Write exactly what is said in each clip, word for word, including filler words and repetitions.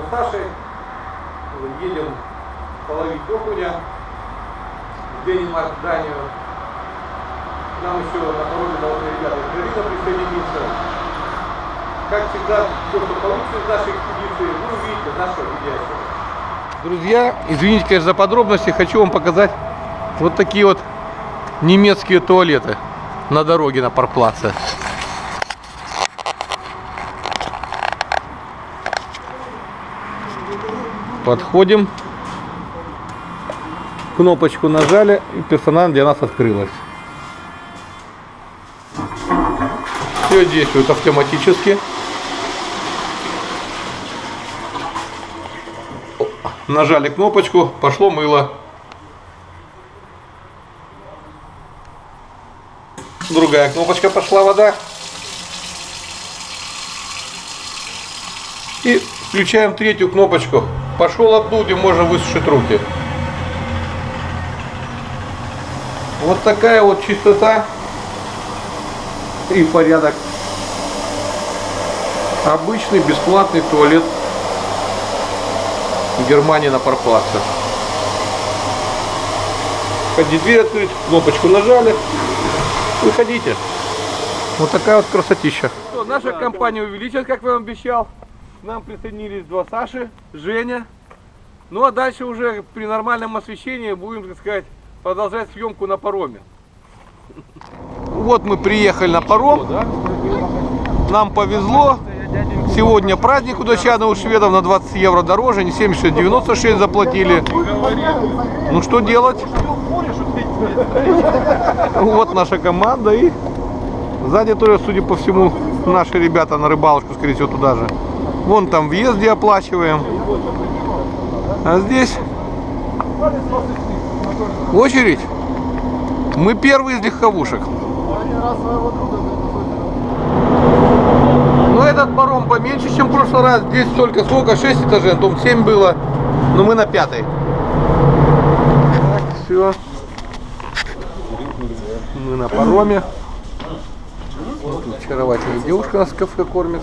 с Сашей едем половить окуня в Денимарк, Данию. Нам еще на пороге должны ребята из Берлина присоединиться. Как всегда, все, что получится из нашей экспедиции, вы увидите в нашем видео. Друзья, извините, конечно, за подробности, хочу вам показать вот такие вот немецкие туалеты на дороге на паркплаце. Подходим, кнопочку нажали, и персонально для нас открылась. Все действует автоматически. Нажали кнопочку, пошло мыло. Другая кнопочка, пошла вода. И включаем третью кнопочку. Пошел обдуть, и можно высушить руки. Вот такая вот чистота и порядок. Обычный бесплатный туалет в Германии на паркплаце. Хотите дверь открыть, кнопочку нажали, выходите. Вот такая вот красотища. Что, наша компания увеличилась, как я вам обещал. К нам присоединились два Саши, Женя. Ну а дальше уже при нормальном освещении будем, так сказать, продолжать съемку на пароме. Вот мы приехали на паром. Нам повезло. Сегодня праздник у датчан, у шведов на двадцать евро дороже, не семьдесят шесть, девяносто шесть заплатили. Ну что делать? Вот наша команда, и сзади тоже, судя по всему, наши ребята на рыбалочку, скорее всего, туда же. Вон там въезды оплачиваем. А здесь очередь. Мы первые из легковушек. Но этот паром поменьше, чем в прошлый раз. Здесь только сколько? шесть этажей, а то семь было. Но мы на пятой. Так, все. Мы на пароме. Вот тут очаровательная девушка нас в кафе кормит.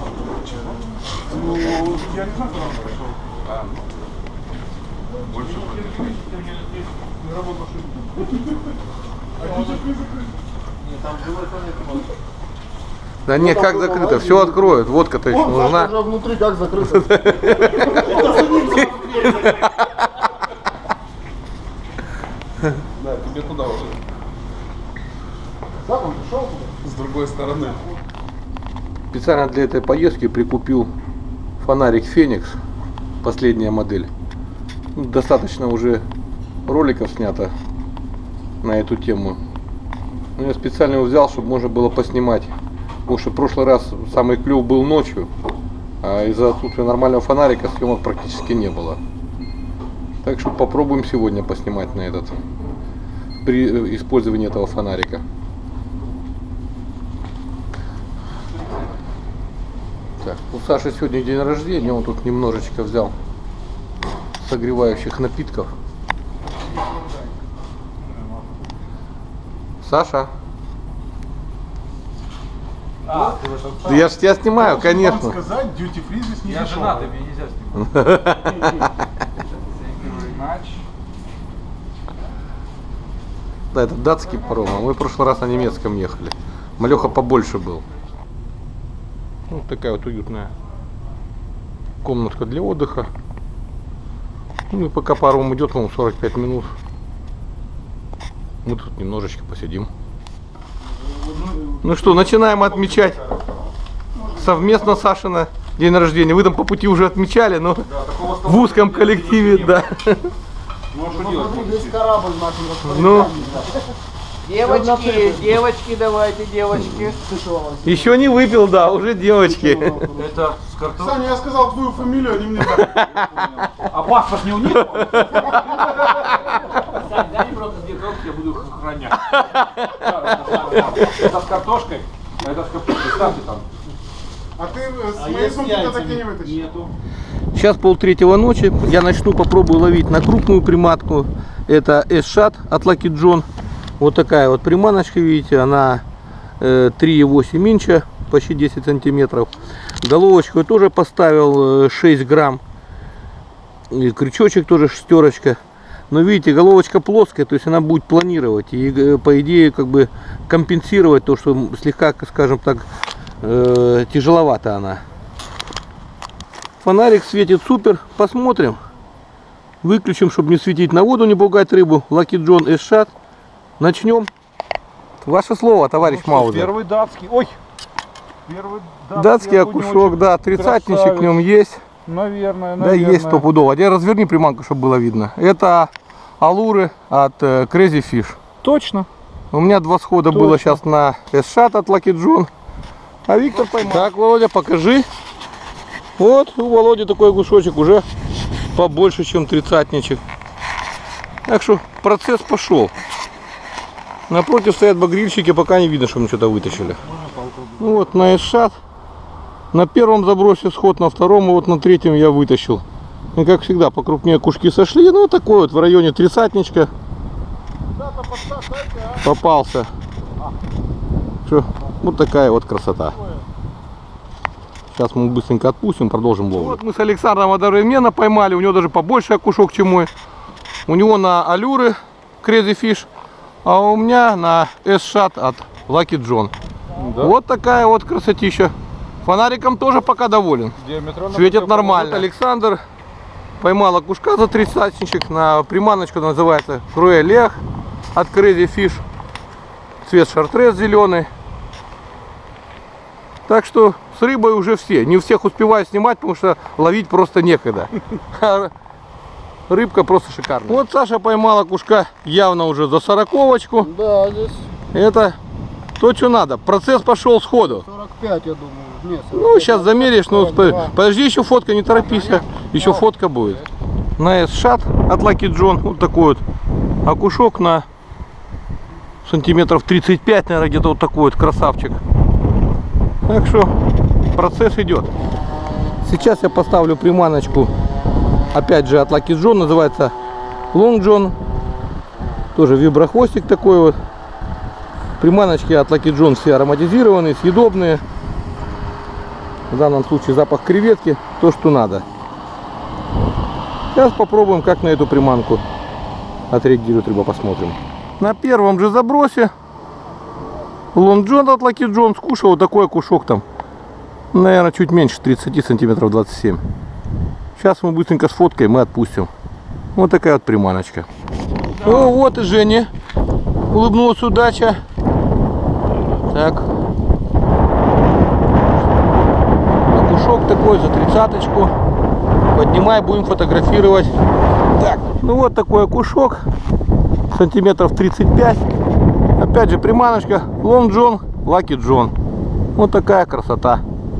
Да не, как закрыто, все откроют, водка-то еще нужна. Внутри как закрыто. Да, тебе туда уже. Как он пришел туда? С другой стороны. Специально для этой поездки прикупил фонарик Феникс, последняя модель. Достаточно уже роликов снято на эту тему. Но я специально его взял, чтобы можно было поснимать. Потому что в прошлый раз самый клев был ночью, а из-за отсутствия нормального фонарика съемок практически не было. Так что попробуем сегодня поснимать на этот, при использовании этого фонарика. Так, у Саши сегодня день рождения, он тут немножечко взял согревающих напитков. Саша? А, да я же тебя снимаю, конечно. Вам сказать, duty free здесь не я дешевый. женатый, мне нельзя снимать. Да, это датский паром, а мы в прошлый раз на немецком ехали. Малеха побольше был. Вот такая вот уютная комнатка для отдыха. Ну и пока паром идет, по-моему, сорок пять минут. Мы тут немножечко посидим. Ну что, начинаем отмечать совместно Сашина день рождения. Вы там по пути уже отмечали, но да, в узком коллективе, да. Ну, весь корабль в нашем распоряжении. Ну, девочки, девочки, давайте, девочки. еще не выпил, да, уже девочки. Это с картошкой. Саня, я сказал твою фамилию, они мне так. А паспорт не у них? Сань, дай мне просто две коробки, я буду их охранять. Это с картошкой, а это с капустой. Ставьте там. А ты с моей сумки-то таки не вытащишь? Нету. Сейчас полтретьего ночи. Я начну, попробую ловить на крупную приматку. Это S-Shad от Lucky John. Вот такая вот приманочка, видите, она э, три и восемь инча, почти десять сантиметров. Головочку я тоже поставил шесть грамм И крючочек тоже шестерочка. Но видите, головочка плоская, то есть она будет планировать и по идее как бы компенсировать то, что слегка, скажем так, э, тяжеловата она. Фонарик светит супер. Посмотрим. Выключим, чтобы не светить на воду, не пугать рыбу. Lucky John S-Shot. Начнем. Ваше слово, товарищ Ну, Маузер. первый датский. Ой! Первый Датский окушок, да, тридцатничек красавец. в нем есть. Наверное, Да, наверное. есть стопудово. А теперь разверни приманку, чтобы было видно. Это алуры от э, Crazy Fish. Точно. У меня два схода Точно. было сейчас на S-Shot от Lucky John. А Виктор поймал. Так, Володя, покажи. Вот у Володи такой окушочек уже побольше, чем тридцатничек. Так что процесс пошел. Напротив стоят багрильщики, пока не видно, что мы что-то вытащили. Ну вот на S-Shot. На первом забросе сход, на втором и вот на третьем я вытащил. И как всегда покрупнее кушки сошли. Ну такой вот в районе тридцатничка попался. Что, вот такая вот красота. Сейчас мы быстренько отпустим, продолжим ловлю. Вот мы с Александром одновременно поймали. У него даже побольше окушок, чем мой. У него на алюры Crazy Fish, а у меня на S-Shot от Lucky John. Да. Вот такая вот красотища. Фонариком тоже пока доволен. Диаметрально Светит нормально. Вот Александр поймал окушка за тридцатничек на приманочку, называется Cruel Lech от Crazy Fish. Цвет шартрез зеленый. Так что с рыбой уже все. Не всех успеваю снимать, потому что ловить просто некогда. Рыбка просто шикарная. Вот Саша поймала окушка явно уже за сороковочку. Да, здесь Это то, что надо. Процесс пошел сходу. сорок пять, я думаю. Нет, сорок пять. Ну, сейчас замеришь, ну, сорок два. подожди, еще фотка, не торопись, еще фотка будет. На S-Shot от Lucky John, вот такой вот окушок на сантиметров тридцать пять, наверное, где-то вот такой вот красавчик. Так что процесс идет. Сейчас я поставлю приманочку, опять же от Lucky John, называется Long John, тоже виброхвостик такой вот. Приманочки от Lucky John все ароматизированные, съедобные. В данном случае запах креветки, то что надо. Сейчас попробуем, как на эту приманку отреагирует рыба, посмотрим. На первом же забросе Long John от Lucky John скушал вот такой окушок там, наверное, чуть меньше тридцати сантиметров, двадцать семь. Сейчас мы быстренько сфоткаем и отпустим. Вот такая вот приманочка. О, вот и Женя. Улыбнулась удача. Так. Окушок такой за тридцаточку. Поднимай, будем фотографировать. Так, ну вот такой окушок. Сантиметров тридцать пять. Опять же приманочка Long John, Lucky John. Вот такая красота.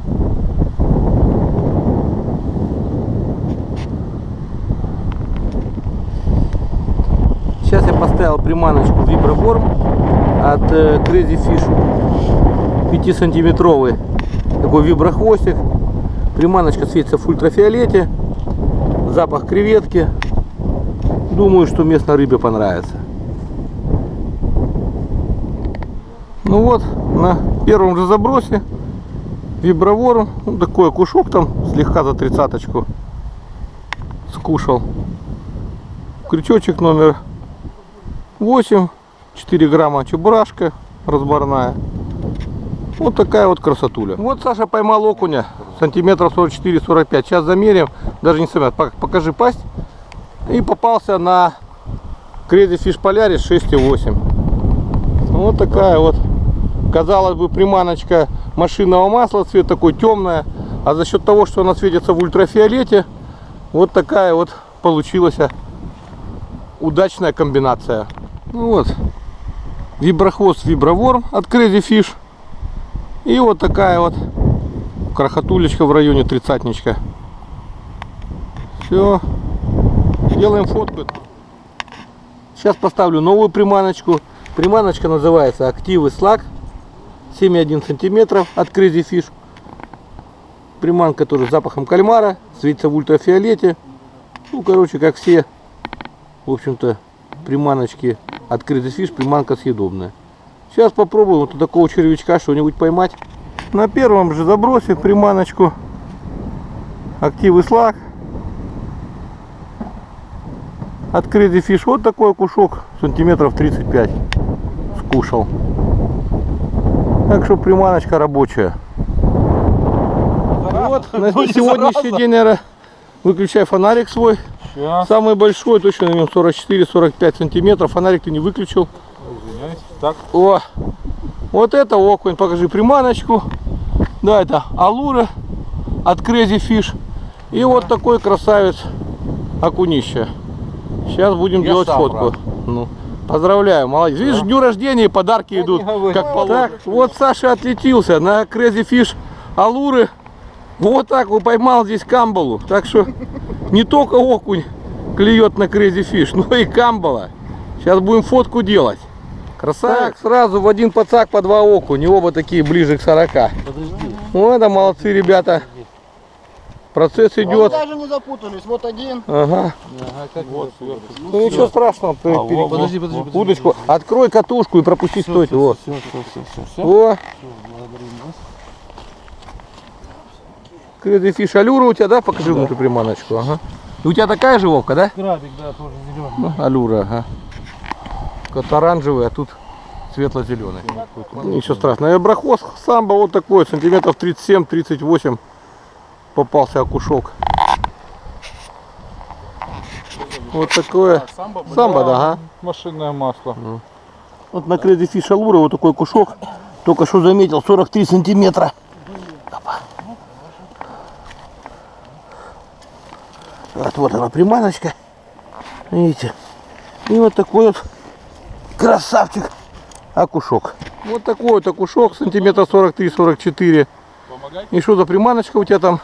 Сейчас я поставил приманочку Vibroworm от Crazy Fish, пятисантиметровый такой виброхвостик. Приманочка светится в ультрафиолете, запах креветки. Думаю, что местной рыбе понравится. Ну вот, на первом же забросе Vibroworm, ну, такой окушок там слегка за тридцаточку скушал. Крючочек номер восемь, четыре грамма чебурашка разборная. Вот такая вот красотуля. Вот Саша поймал окуня сантиметров сорок четыре — сорок пять. Сейчас замерим, даже не сами, покажи пасть. И попался на Crazy Fish Polaris шесть и восемь. Вот такая вот, казалось бы, приманочка машинного масла, цвет такой темная, а за счет того, что она светится в ультрафиолете, вот такая вот получилась удачная комбинация. Ну вот, виброхвост Vibroworm от Crazy Fish. И вот такая вот крохотулечка в районе тридцатничка. Все, делаем фотку. Сейчас поставлю новую приманочку. Приманочка называется Active Slug, семь и один сантиметров от Crazy Fish. Приманка тоже с запахом кальмара, светится в ультрафиолете. Ну, короче, как все, в общем-то, приманочки от Crazy Fish, приманка съедобная. Сейчас попробуем вот у такого червячка что-нибудь поймать. На первом же забросе приманочку Active Slug От Crazy Fish вот такой окушок, сантиметров тридцать пять скушал. Так что приманочка рабочая. Вот, на сегодняшний день, наверное, выключай фонарик свой. Сейчас. Самый большой, точно на нем сорок четыре сорок пять сантиметров. Фонарик ты не выключил. Извиняюсь. Так. О, вот это окунь, покажи приманочку. Да, это алура от Crazy Fish. И да. Вот такой красавец окунище. Сейчас будем Я делать фотку. Брат. Ну, поздравляю, молодец. Да. Видишь, дню рождения и подарки Я идут как положено. Так, вот Саша отлетился на Crazy Fish алуры. Вот так вот поймал здесь камбалу. Так что не только окунь клюет на Crazy Fish, но и камбала. Сейчас будем фотку делать. Красавец. Так, сразу в один пацак по два окуня. Оба такие ближе к сорока. Подожди. Вот это молодцы ребята. Процесс идет. Даже не запутались. Вот один. Ага. ага вот, ну, ну ничего страшного. А, во, подожди, подожди, подожди. Удочку. Открой катушку и пропусти стойку. Вот. Все, все, все, все, все. О. Crazy Fish алюра у тебя, да? Покажи да. Внутрь приманочку. Ага. И у тебя такая же Вовка, да? Крабик, да, тоже зеленый. Ну, алюра, ага. Кот оранжевый, а тут светло-зеленый. Ничего страшного. Брахвост самбо вот такой, сантиметров тридцать семь тридцать восемь. Попался окушок. Вот такое. А, самбо, самбо, да, ага. Машинное масло. Ну. Вот на Crazy Fish алура вот такой кушок. Только что заметил, сорок три сантиметра. Опа. Вот, вот она приманочка. Видите? И вот такой вот красавчик окушок. Вот такой вот окушок, сантиметра сорок три сорок четыре. И что за приманочка у тебя там?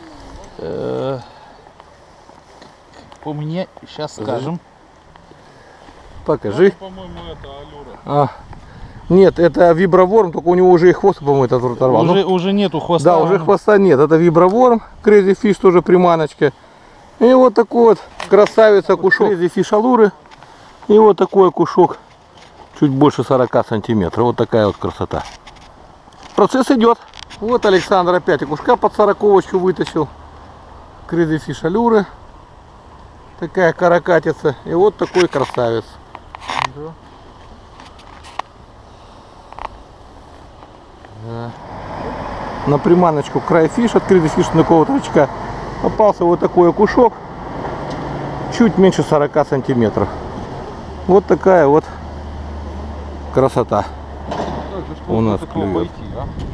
У меня сейчас скажем. Покажи. По-моему, это алюра. А. Нет, это виброворм, только у него уже и хвост, по-моему, этот оторвал. Уже, ну, уже нету хвоста. Да, уже хвоста нет. Это виброворм, Crazy Fish, тоже приманочка. И вот такой вот красавец окушок. Crazy Fish алуры. И вот такой окушок. Чуть больше сорока сантиметров. Вот такая вот красота. Процесс идет. Вот Александр опять окушка под сороковочку вытащил. Crazy Fish алюры. Такая каракатица. И вот такой красавец. Да. Да. На приманочку Crazy Fish от Crazy Fish такого трачка попался вот такой окушок. Чуть меньше сорока сантиметров. Вот такая вот красота у нас клюет.